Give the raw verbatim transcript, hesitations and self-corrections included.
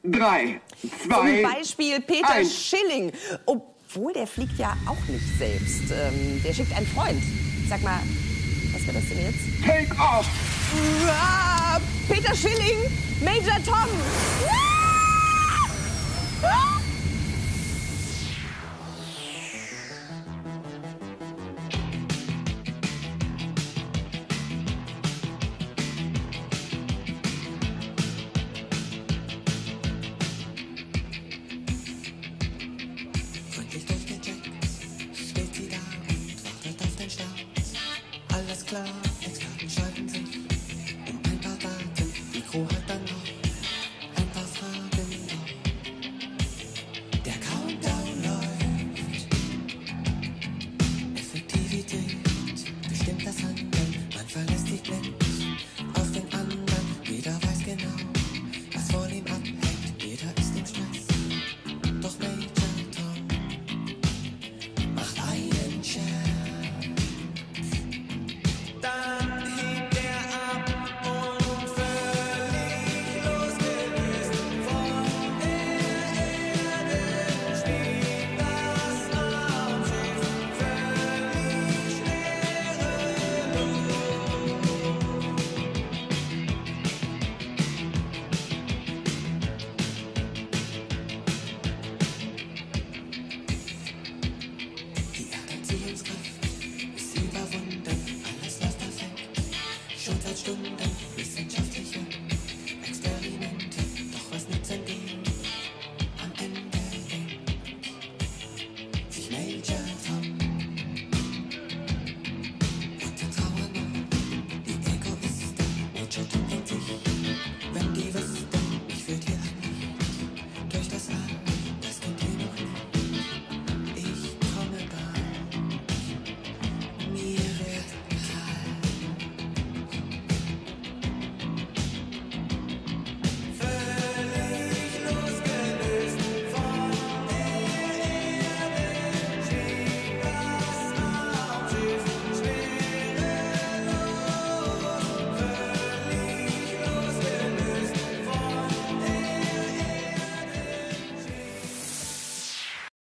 drei, zwei, Zum Beispiel Peter eins. Schilling. Obwohl, der fliegt ja auch nicht selbst. Ähm, der schickt einen Freund. Sag mal, was wird das denn jetzt? Take off! Ah, Peter Schilling, Major Tom.